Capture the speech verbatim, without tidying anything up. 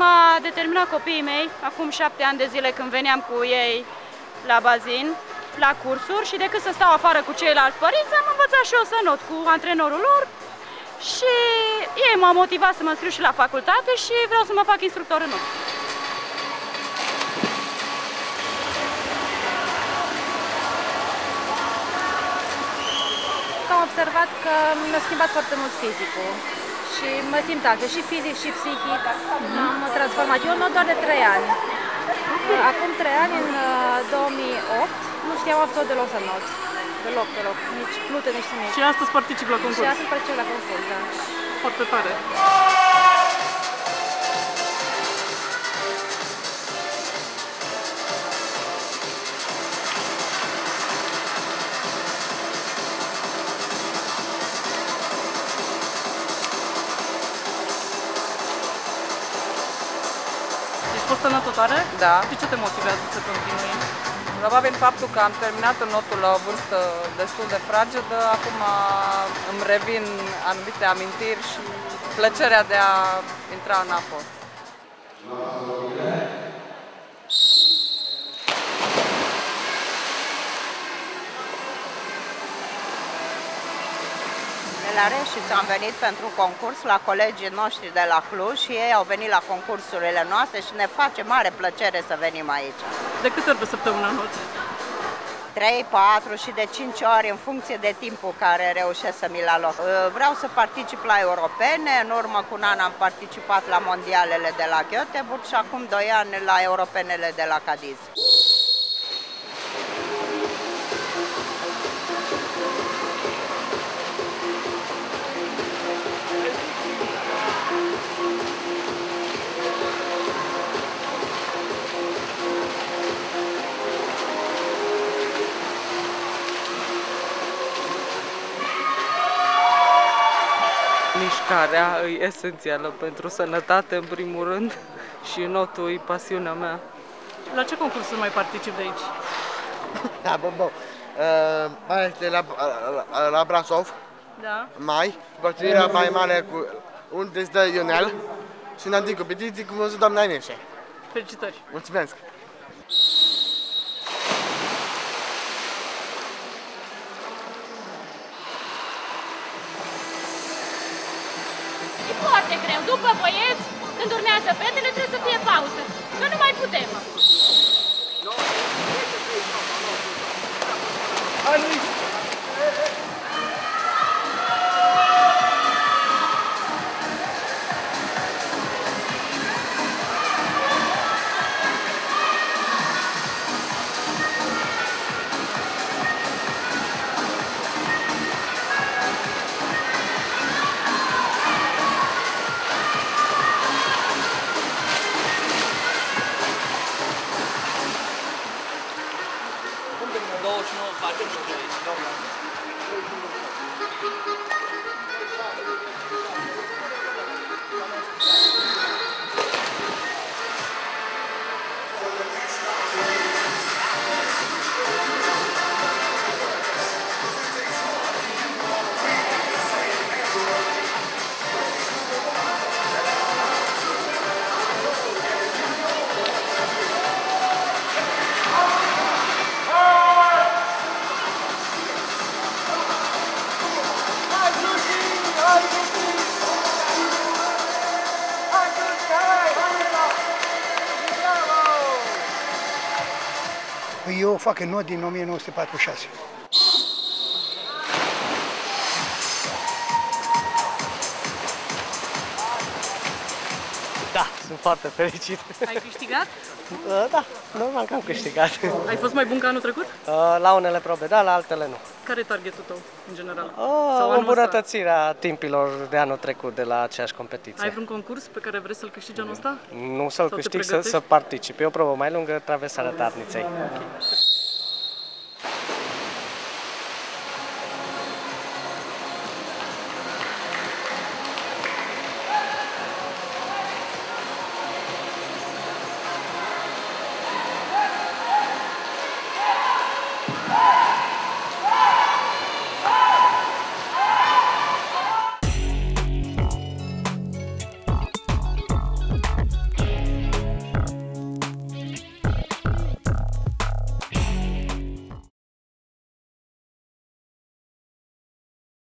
m-a determinat copiii mei, acum șapte ani de zile când veneam cu ei la bazin, la cursuri și decât să stau afară cu ceilalți părinți, am învățat și eu să not cu antrenorul lor și ei m-au motivat să mă înscriu și la facultate și vreau să mă fac instructor în not. Am observat că mi-a schimbat foarte mult fizicul și mă simt altfel, și fizic și psihic. M-am transformat. Eu not doar de trei ani. Acum trei ani, în două mii opt, nu știam absolut deloc să not. Deloc, deloc. Nici plute, nici nimic. Și astăzi particip la concurs. Și astăzi particip la concurs, da. Foarte tare. Fostă notătoare? Da. De ce te motivează să continui? Probabil faptul că am terminat notul la o vârstă destul de fragedă, acum îmi revin anumite amintiri și plăcerea de a intra în apă. La Reșiț am venit pentru concurs la colegii noștri de la Cluj și ei au venit la concursurile noastre și ne face mare plăcere să venim aici. De câte ori pe săptămână noți? trei, patru și de cinci ori în funcție de timpul care reușesc să mi-l aloc. Vreau să particip la europene, în urmă cu un an am participat la mondialele de la Göteborg și acum doi ani la europenele de la Cadiz. Mișcarea e esențială pentru sănătate, în primul rând, și notul e pasiunea mea. La ce concursuri mai particip de aici? Da, bun, bun. Uh, mai este la, la, la Brașov, da. Mai, competiția mai mare cu unde este Ionel și în antic competiții cu muzul doamna Ineșe. Felicitări! Mulțumesc! E foarte greu. După băieți, când urmează fetele, trebuie să fie pauză. Că nu mai putem. douăzeci și nouă facem și treizeci. Eu fac în not din o mie nouă sute patruzeci și șase. Da, sunt foarte fericit. Ai câștigat? Da, normal că am câștigat. Ai fost mai bun ca anul trecut? La unele probe, da, la altele nu. Care e targetul tău, în general? O îmbunătățirea timpilor de anul trecut de la aceeași competiție. Ai vreun concurs pe care vrei să-l câștigi anul ăsta? Nu să-l câștig, să, să particip. E o probă mai lungă, traversarea Tarniței. Okay.